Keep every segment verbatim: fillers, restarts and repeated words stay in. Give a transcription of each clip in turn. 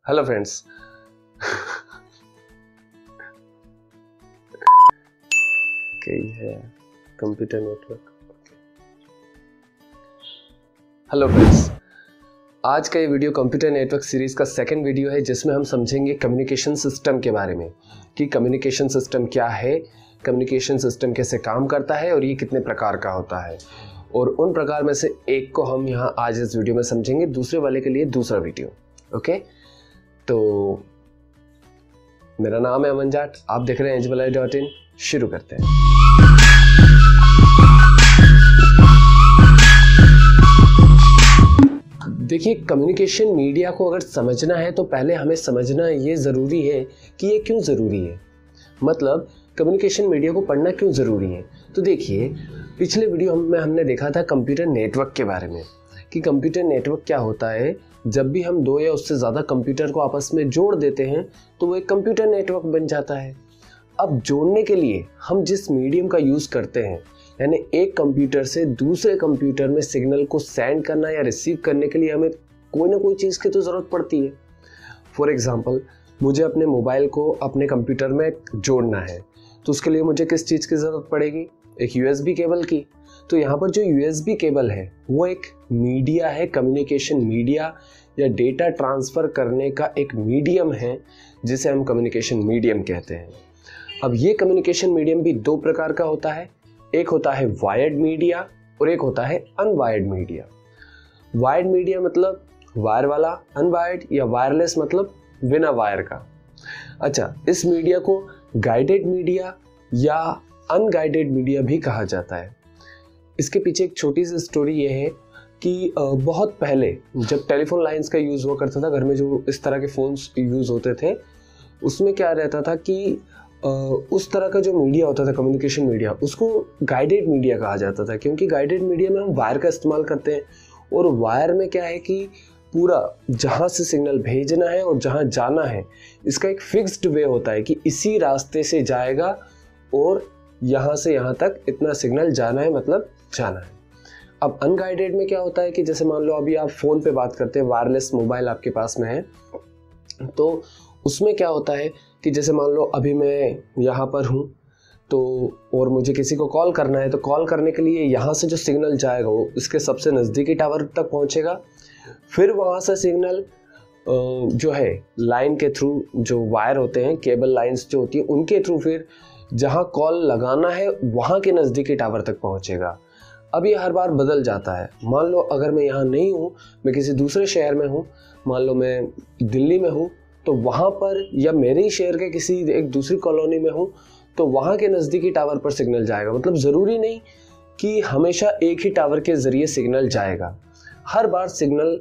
Hello friends. कई है computer network. Hello friends, आज का ये वीडियो कंप्यूटर नेटवर्क सीरीज का सेकंड वीडियो है, जिसमें हम समझेंगे कम्युनिकेशन सिस्टम के बारे में कि कम्युनिकेशन सिस्टम क्या है, कम्युनिकेशन सिस्टम कैसे काम करता है और ये कितने प्रकार का होता है। और उन प्रकार में से एक को हम यहाँ आज इस वीडियो में समझेंगे, दूसरे वाले के लिए दूसरा वीडियो। ओके, तो मेरा नाम है अमन जाट, आप देख रहे हैं एक्सपालाइंड डॉट इन। शुरू करते हैं। देखिए, कम्युनिकेशन मीडिया को अगर समझना है तो पहले हमें समझना ये ज़रूरी है कि ये क्यों ज़रूरी है, मतलब कम्युनिकेशन मीडिया को पढ़ना क्यों ज़रूरी है। तो देखिए, पिछले वीडियो में हमने देखा था कंप्यूटर नेटवर्क के बारे में कि कंप्यूटर नेटवर्क क्या होता है। जब भी हम दो या उससे ज़्यादा कंप्यूटर को आपस में जोड़ देते हैं तो वो एक कंप्यूटर नेटवर्क बन जाता है। अब जोड़ने के लिए हम जिस मीडियम का यूज़ करते हैं, यानी एक कंप्यूटर से दूसरे कंप्यूटर में सिग्नल को सेंड करना या रिसीव करने के लिए हमें कोई ना कोई चीज़ की तो ज़रूरत पड़ती है। फॉर एग्ज़ाम्पल, मुझे अपने मोबाइल को अपने कंप्यूटर में जोड़ना है, तो उसके लिए मुझे किस चीज़ की ज़रूरत पड़ेगी? एक यूएसबी केबल की। तो यहाँ पर जो यूएसबी केबल है वो एक मीडिया है, कम्युनिकेशन मीडिया या डेटा ट्रांसफ़र करने का एक मीडियम है, जिसे हम कम्युनिकेशन मीडियम कहते हैं। अब ये कम्युनिकेशन मीडियम भी दो प्रकार का होता है, एक होता है वायर्ड मीडिया और एक होता है अनवायर्ड मीडिया। वायर्ड मीडिया मतलब वायर वाला, अनवायर्ड या वायरलेस मतलब बिना वायर का। अच्छा, इस मीडिया को गाइडेड मीडिया या अनगाइडेड मीडिया भी कहा जाता है। इसके पीछे एक छोटी सी स्टोरी ये है कि बहुत पहले जब टेलीफोन लाइंस का यूज़ हुआ करता था, घर में जो इस तरह के फ़ोन्स यूज़ होते थे, उसमें क्या रहता था कि उस तरह का जो मीडिया होता था, कम्युनिकेशन मीडिया, उसको गाइडेड मीडिया कहा जाता था, क्योंकि गाइडेड मीडिया में हम वायर का इस्तेमाल करते हैं। और वायर में क्या है कि पूरा जहाँ से सिग्नल भेजना है और जहाँ जाना है, इसका एक फिक्स्ड वे होता है कि इसी रास्ते से जाएगा और यहाँ से यहाँ तक इतना सिग्नल जाना है, मतलब जाना है। अब अनगाइडेड में क्या होता है कि जैसे मान लो अभी आप फ़ोन पे बात करते हैं, वायरलेस मोबाइल आपके पास में है, तो उसमें क्या होता है कि जैसे मान लो अभी मैं यहाँ पर हूँ तो और मुझे किसी को कॉल करना है, तो कॉल करने के लिए यहाँ से जो सिग्नल जाएगा वो इसके सबसे नज़दीकी टावर तक पहुँचेगा। फिर वहाँ से सिग्नल जो है लाइन के थ्रू, जो वायर होते हैं, केबल लाइंस जो होती है, उनके थ्रू फिर जहाँ कॉल लगाना है वहाँ के नज़दीकी टावर तक पहुँचेगा। अब ये हर बार बदल जाता है। मान लो अगर मैं यहाँ नहीं हूँ, मैं किसी दूसरे शहर में हूँ, मान लो मैं दिल्ली में हूँ, तो वहाँ पर या मेरे ही शहर के किसी एक दूसरी कॉलोनी में हूँ, तो वहाँ के नज़दीकी टावर पर सिग्नल जाएगा। मतलब ज़रूरी नहीं कि हमेशा एक ही टावर के ज़रिए सिग्नल जाएगा। हर बार सिग्नल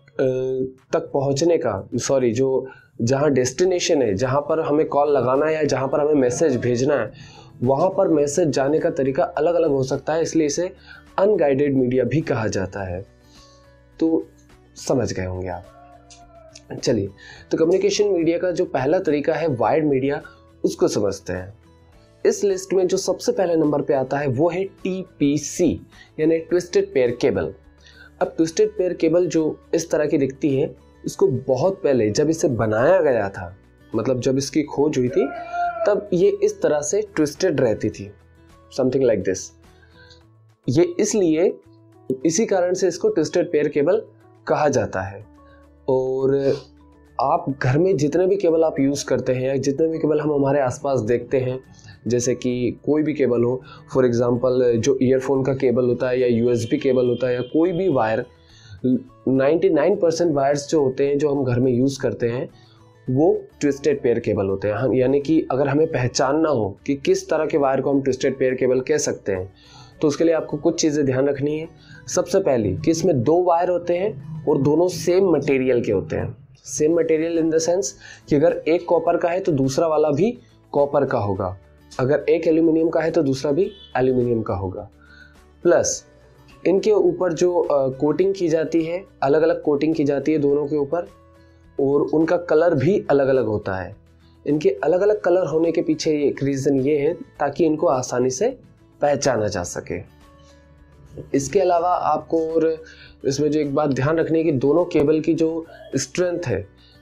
तक पहुँचने का, सॉरी जो जहाँ डेस्टिनेशन है, जहाँ पर हमें कॉल लगाना है या जहाँ पर हमें मैसेज भेजना है, वहाँ पर मैसेज जाने का तरीका अलग अलग हो सकता है, इसलिए इसे अनगाइडेड मीडिया भी कहा जाता है। तो समझ गए होंगे आप। चलिए, तो कम्युनिकेशन मीडिया का जो पहला तरीका है वायर्ड मीडिया, उसको समझते हैं। इस लिस्ट में जो सबसे पहले नंबर पे आता है वो है टी पी सी, यानी ट्विस्टेड पेयर केबल। अब ट्विस्टेड पेयर केबल जो इस तरह की दिखती है, इसको बहुत पहले जब इसे बनाया गया था, मतलब जब इसकी खोज हुई थी, तब ये इस तरह से ट्विस्टेड रहती थी, समथिंग लाइक दिस। ये इसलिए इसी कारण से इसको ट्विस्टेड पेयर केबल कहा जाता है। और आप घर में जितने भी केबल आप यूज़ करते हैं या जितने भी केबल हम हमारे आसपास देखते हैं, जैसे कि कोई भी केबल हो, फॉर एग्जांपल जो ईयरफोन का केबल होता है या यूएसबी केबल होता है या कोई भी वायर, निन्यानवे परसेंट वायर्स जो होते हैं जो हम घर में यूज़ करते हैं वो ट्विस्टेड पेयर केबल होते हैं। हम यानी कि अगर हमें पहचानना हो कि किस तरह के वायर को हम ट्विस्टेड पेयर केबल कह सकते हैं, तो उसके लिए आपको कुछ चीज़ें ध्यान रखनी है। सबसे पहली कि इसमें दो वायर होते हैं और दोनों सेम मटेरियल के होते हैं। Same material in the sense कि अगर एक कॉपर का है तो दूसरा वाला भी कॉपर का होगा, अगर एक एल्यूमिनियम का है तो दूसरा भी एल्यूमिनियम का होगा। प्लस इनके ऊपर जो कोटिंग की जाती है, अलग अलग कोटिंग की जाती है दोनों के ऊपर, और उनका कलर भी अलग अलग होता है। इनके अलग अलग कलर होने के पीछे एक रीज़न ये है ताकि इनको आसानी से पहचाना जा सके। इसके अलावा आपको और इसमें जो एक बात ध्यान रखनी है कि दोनों केबल की जो स्ट्रेंथ है,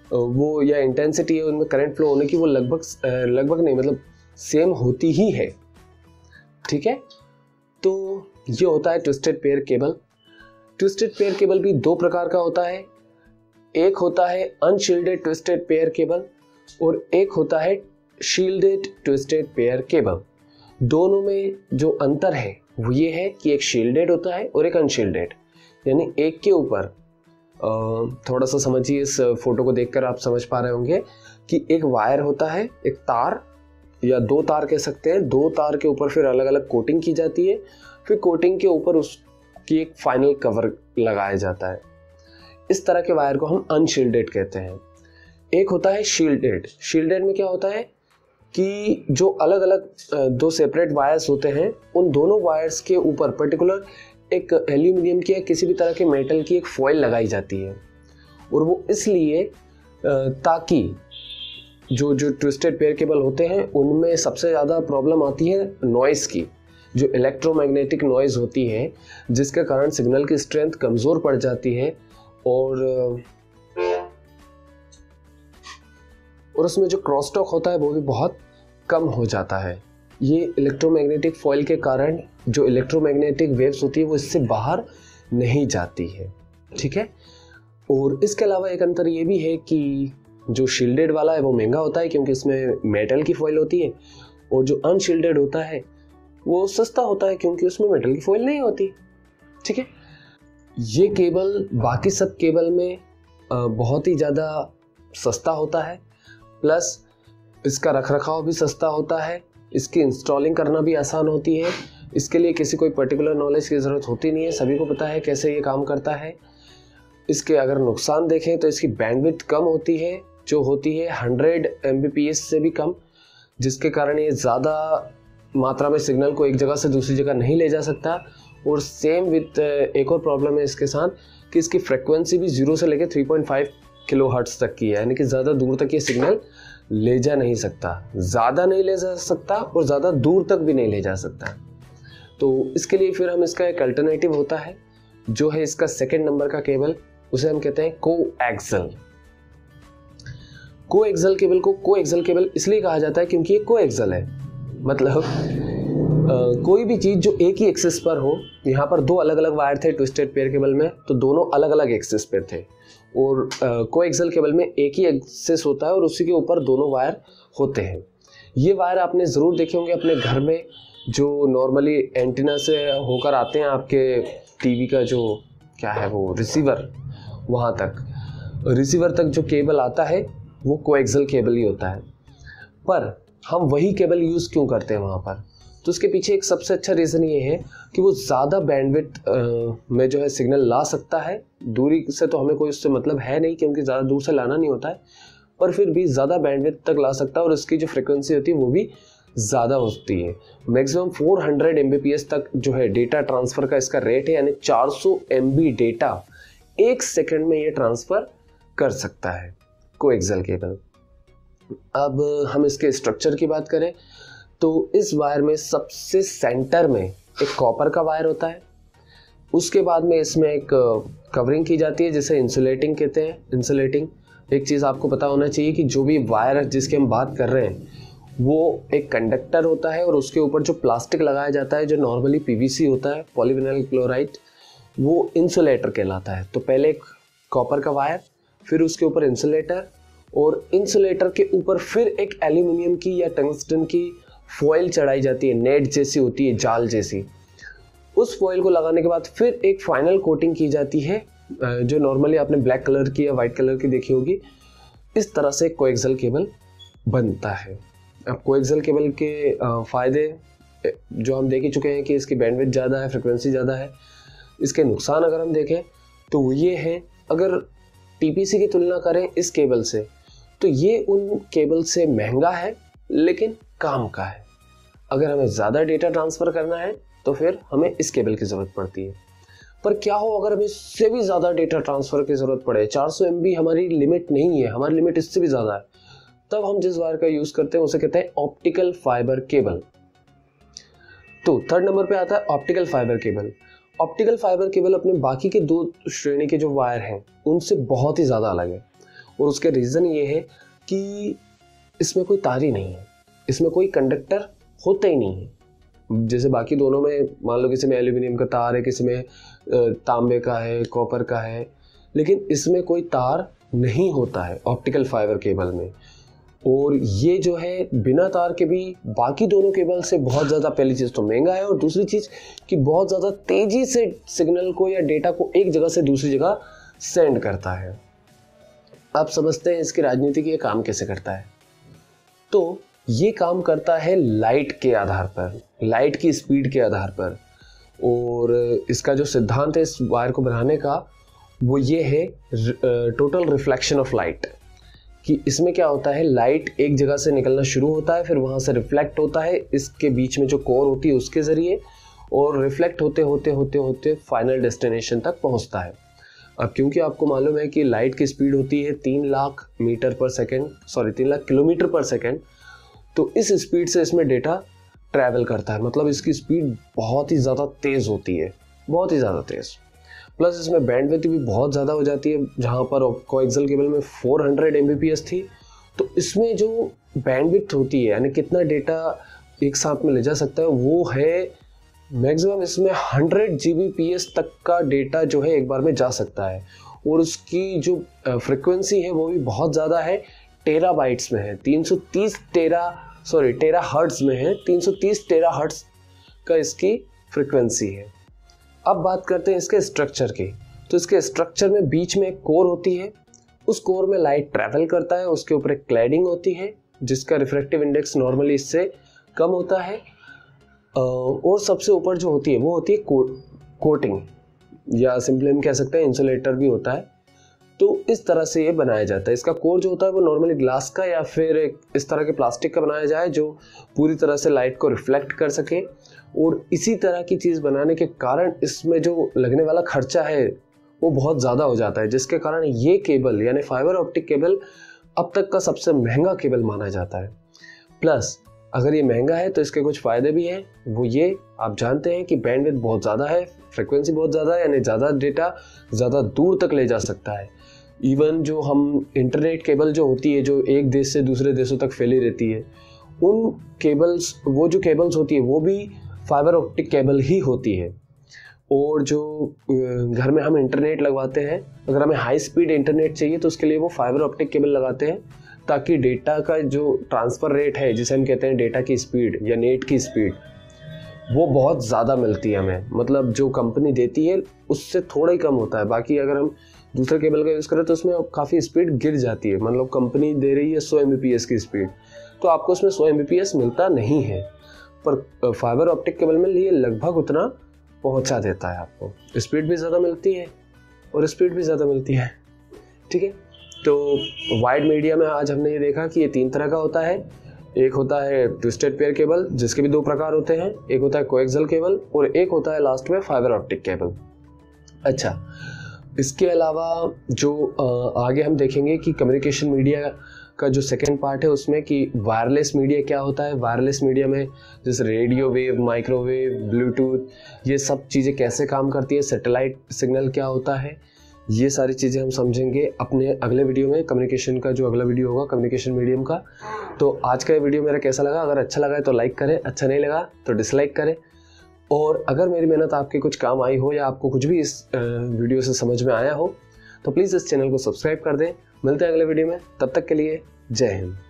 वो या इंटेंसिटी है उनमें करंट फ्लो होने की वो लगभग लगभग नहीं मतलब सेम होती ही है। ठीक है, तो ये होता है twisted pair cable. Twisted pair cable भी दो प्रकार का होता है, एक होता है अनशील्डेड ट्विस्टेड पेयर केबल और एक होता है शील्डेड ट्विस्टेड पेयर केबल। दोनों में जो अंतर है वो ये है कि एक शील्डेड होता है और एक अनशील्डेड, यानी एक के ऊपर थोड़ा सा समझिए, इस फोटो को देखकर आप समझ पा रहे होंगे कि एक वायर होता है, एक तार या दो तार कह सकते हैं, दो तार के ऊपर फिर अलग अलग कोटिंग की जाती है, फिर कोटिंग के ऊपर उसकी एक फाइनल कवर लगाया जाता है। इस तरह के वायर को हम अनशील्डेड कहते हैं। एक होता है शील्डेड। शील्डेड में क्या होता है कि जो अलग अलग दो सेपरेट वायर्स होते हैं, उन दोनों वायर्स के ऊपर पर्टिकुलर एक एल्यूमिनियम की या किसी भी तरह के मेटल की एक फॉइल लगाई जाती है, और वो इसलिए ताकि जो जो ट्विस्टेड पेयर केबल होते हैं उनमें सबसे ज़्यादा प्रॉब्लम आती है नॉइज़ की, जो इलेक्ट्रोमैग्नेटिक नॉइज़ होती है, जिसके कारण सिग्नल की स्ट्रेंथ कमज़ोर पड़ जाती है और और उसमें जो क्रॉस टॉक होता है वो भी बहुत कम हो जाता है। ये इलेक्ट्रोमैग्नेटिक फॉइल के कारण जो इलेक्ट्रोमैग्नेटिक वेव्स होती है वो इससे बाहर नहीं जाती है। ठीक है, और इसके अलावा एक अंतर ये भी है कि जो शील्डेड वाला है वो महंगा होता है क्योंकि इसमें मेटल की फॉइल होती है, और जो अनशील्डेड होता है वो सस्ता होता है क्योंकि उसमें मेटल की फॉइल नहीं होती। ठीक है, ये केबल बाकी सब केबल में बहुत ही ज़्यादा सस्ता होता है, प्लस इसका रखरखाव भी सस्ता होता है, इसकी इंस्टॉलिंग करना भी आसान होती है, इसके लिए किसी कोई पर्टिकुलर नॉलेज की ज़रूरत होती नहीं है, सभी को पता है कैसे ये काम करता है। इसके अगर नुकसान देखें तो इसकी बैंडविड्थ कम होती है, जो होती है hundred M B P S से भी कम, जिसके कारण ये ज़्यादा मात्रा में सिग्नल को एक जगह से दूसरी जगह नहीं ले जा सकता। और सेम विथ एक और प्रॉब्लम है इसके साथ कि इसकी फ्रिक्वेंसी भी जीरो से लेकर three point five kilohertz तक की है, यानी कि ज़्यादा दूर तक ये सिग्नल ले जा नहीं सकता, ज़्यादा नहीं ले जा सकता और ज़्यादा दूर तक भी नहीं ले जा सकता। तो इसके लिए फिर हम इसका एक अल्टरनेटिव होता है जो है इसका सेकेंड नंबर का केबल, उसे हम कहते हैं कोएक्सल। कोएक्सल केबल को कोएक्सल केबल इसलिए कहा जाता है क्योंकि ये कोएक्सल है, मतलब आ, कोई भी चीज़ जो एक ही एक्सिस पर हो। यहाँ पर दो अलग अलग वायर थे ट्विस्टेड पेयर केबल में, तो दोनों अलग अलग एक्सिस पर थे, और कोएक्सल केबल में एक ही एक्सिस होता है और उसी के ऊपर दोनों वायर होते हैं। ये वायर आपने ज़रूर देखे होंगे अपने घर में, जो नॉर्मली एंटीना से होकर आते हैं आपके टीवी का जो क्या है वो रिसीवर, वहाँ तक रिसीवर तक जो केबल आता है वो कोएक्सल केबल ही होता है। पर हम वही केबल यूज़ क्यों करते हैं वहाँ पर, तो उसके पीछे एक सबसे अच्छा रीज़न ये है कि वो ज़्यादा बैंडविड्थ में जो है सिग्नल ला सकता है। दूरी से तो हमें कोई उससे मतलब है नहीं क्योंकि ज़्यादा दूर से लाना नहीं होता है, पर फिर भी ज़्यादा बैंडविड्थ तक ला सकता है और उसकी जो फ्रिक्वेंसी होती है वो भी ज़्यादा होती है। Maximum four hundred M B P S तक जो है डेटा ट्रांसफ़र का इसका रेट है, यानी चार सौ एम बी डेटा एक सेकेंड में ये ट्रांसफ़र कर सकता है कोएक्सल केबल। अब हम इसके स्ट्रक्चर की बात करें तो इस वायर में सबसे सेंटर में एक कॉपर का वायर होता है, उसके बाद में इसमें एक कवरिंग की जाती है जिसे इंसुलेटिंग कहते हैं। इंसुलेटिंग एक चीज़ आपको पता होना चाहिए कि जो भी वायर जिसकी हम बात कर रहे हैं वो एक कंडक्टर होता है और उसके ऊपर जो प्लास्टिक लगाया जाता है जो नॉर्मली पी वी सी होता है, पॉलीविनाइल क्लोराइड, वो इंसुलेटर कहलाता है। तो पहले एक कॉपर का वायर, फिर उसके ऊपर इंसुलेटर, और इंसुलेटर के ऊपर फिर एक एल्यूमिनियम की या टंगस्टन की फॉइल चढ़ाई जाती है, नेट जैसी होती है, जाल जैसी। उस फॉइल को लगाने के बाद फिर एक फाइनल कोटिंग की जाती है जो नॉर्मली आपने ब्लैक कलर की या वाइट कलर की देखी होगी। इस तरह से कोएक्सल केबल बनता है। अब कोएक्सल केबल के फ़ायदे जो हम देख ही चुके हैं कि इसकी बैंडविड्थ ज़्यादा है, फ्रिक्वेंसी ज़्यादा है। इसके नुकसान अगर हम देखें तो वो ये है, अगर टी पी सी की तुलना करें इस केबल से तो ये उन केबल से महंगा है लेकिन काम का है। अगर हमें ज़्यादा डेटा ट्रांसफ़र करना है तो फिर हमें इस केबल की ज़रूरत पड़ती है। पर क्या हो अगर हमें इससे भी ज़्यादा डेटा ट्रांसफ़र की ज़रूरत पड़े, चार सौ एम बी हमारी लिमिट नहीं है, हमारी लिमिट इससे भी ज़्यादा है, तब हम जिस वायर का यूज़ करते हैं उसे कहते हैं ऑप्टिकल फाइबर केबल। तो थर्ड नंबर पे आता है optical fibre cable. Optical fibre cable अपने बाकी के दो श्रेणी के जो वायर हैं उनसे बहुत ही ज़्यादा अलग है। और उसके रीज़न ये है कि इसमें कोई तार ही नहीं है, इसमें कोई कंडक्टर होता ही नहीं है। जैसे बाकी दोनों में मान लो किसी में एल्यूमिनियम का तार है, किसी में तांबे का है, कॉपर का है, लेकिन इसमें कोई तार नहीं होता है ऑप्टिकल फाइबर केबल में। और ये जो है बिना तार के भी बाकी दोनों केबल से बहुत ज़्यादा, पहली चीज़ तो महंगा है, और दूसरी चीज़ कि बहुत ज़्यादा तेज़ी से सिग्नल को या डेटा को एक जगह से दूसरी जगह सेंड करता है। आप समझते हैं इसकी राजनीति की ये काम कैसे करता है। तो ये काम करता है लाइट के आधार पर, लाइट की स्पीड के आधार पर। और इसका जो सिद्धांत है इस वायर को बनाने का वो ये है टोटल रिफ्लेक्शन ऑफ लाइट, कि इसमें क्या होता है, लाइट एक जगह से निकलना शुरू होता है, फिर वहाँ से रिफ्लेक्ट होता है इसके बीच में जो कोर होती है उसके ज़रिए, और रिफ्लेक्ट होते होते होते होते फाइनल डेस्टिनेशन तक पहुँचता है। अब क्योंकि आपको मालूम है कि लाइट की स्पीड होती है तीन lakh metre per second sorry तीन लाख किलोमीटर पर सेकेंड, तो इस स्पीड से इसमें डेटा ट्रैवल करता है। मतलब इसकी स्पीड बहुत ही ज़्यादा तेज़ होती है, बहुत ही ज़्यादा तेज़। प्लस इसमें बैंडविड्थ भी बहुत ज़्यादा हो जाती है। जहाँ पर कोएक्सियल केबल में चार सौ एम बी पी एस थी, तो इसमें जो बैंडविड्थ होती है, यानी कितना डेटा एक साथ में ले जा सकता है, वो है मैक्सिमम इसमें hundred G B P S तक का डेटा जो है एक बार में जा सकता है। और उसकी जो फ्रिक्वेंसी है वो भी बहुत ज़्यादा है, टेरा बाइट्स में है, तीन सौ तीस टेरा सॉरी टेरा हर्ट्ज में है, तीन सौ तीस टेरा हर्ट्ज का इसकी फ्रिक्वेंसी है। अब बात करते हैं इसके स्ट्रक्चर की। तो इसके स्ट्रक्चर में बीच में एक कोर होती है, उस कोर में लाइट ट्रैवल करता है, उसके ऊपर एक क्लैडिंग होती है जिसका रिफ्रैक्टिव इंडेक्स नॉर्मली इससे कम होता है, और सबसे ऊपर जो होती है वो होती है को, कोटिंग, या सिंपली हम कह सकते हैं इंसुलेटर भी होता है। तो इस तरह से ये बनाया जाता है। इसका कोर जो होता है वो नॉर्मली ग्लास का या फिर इस तरह के प्लास्टिक का बनाया जाए जो पूरी तरह से लाइट को रिफ्लेक्ट कर सके। और इसी तरह की चीज़ बनाने के कारण इसमें जो लगने वाला खर्चा है वो बहुत ज़्यादा हो जाता है, जिसके कारण ये केबल यानी फाइबर ऑप्टिक केबल अब तक का सबसे महंगा केबल माना जाता है। प्लस अगर ये महंगा है तो इसके कुछ फ़ायदे भी हैं। वो ये आप जानते हैं कि बैंडविड्थ बहुत ज़्यादा है, फ्रिक्वेंसी बहुत ज़्यादा है, यानी ज़्यादा डेटा ज़्यादा दूर तक ले जा सकता है। इवन जो हम इंटरनेट केबल जो होती है जो एक देश से दूसरे देशों तक फैली रहती है, उन केबल्स वो जो केबल्स होती है वो भी फाइबर ऑप्टिक केबल ही होती है। और जो घर में हम इंटरनेट लगवाते हैं, अगर हमें हाई स्पीड इंटरनेट चाहिए तो उसके लिए वो फाइबर ऑप्टिक केबल लगाते हैं, ताकि डेटा का जो ट्रांसफ़र रेट है जिसे हम कहते हैं डेटा की स्पीड या नेट की स्पीड, वो बहुत ज़्यादा मिलती है हमें। मतलब जो कंपनी देती है उससे थोड़ा ही कम होता है। बाकी अगर हम दूसरे केबल का यूज़ करें तो उसमें काफ़ी स्पीड गिर जाती है। मतलब कंपनी दे रही है सौ एम बी पी एस की स्पीड, तो आपको उसमें सौ एम बी पी एस मिलता नहीं है, पर फाइबर ऑप्टिक केबल में ये लगभग उतना पहुंचा देता है। आपको स्पीड भी ज़्यादा मिलती है और स्पीड भी ज़्यादा मिलती है। ठीक है, तो वाइड मीडिया में आज हमने ये देखा कि ये तीन तरह का होता है। एक होता है ट्विस्टेड पेयर केबल जिसके भी दो प्रकार होते हैं, एक होता है कोएक्सियल केबल और एक होता है लास्ट में फाइबर ऑप्टिक केबल। अच्छा, इसके अलावा जो आगे हम देखेंगे कि कम्युनिकेशन मीडिया का जो सेकेंड पार्ट है उसमें कि वायरलेस मीडिया क्या होता है। वायरलेस मीडिया में जैसे रेडियो वेव, माइक्रोवेव, ब्लूटूथ, ये सब चीज़ें कैसे काम करती है, सैटेलाइट सिग्नल क्या होता है, ये सारी चीज़ें हम समझेंगे अपने अगले वीडियो में। कम्युनिकेशन का जो अगला वीडियो होगा कम्युनिकेशन मीडियम का। तो आज का ये वीडियो मेरा कैसा लगा? अगर अच्छा लगा है तो लाइक करें, अच्छा नहीं लगा तो डिसलाइक करें। और अगर मेरी मेहनत आपके कुछ काम आई हो या आपको कुछ भी इस वीडियो से समझ में आया हो तो प्लीज़ इस चैनल को सब्सक्राइब कर दें। मिलते हैं अगले वीडियो में, तब तक के लिए जय हिंद।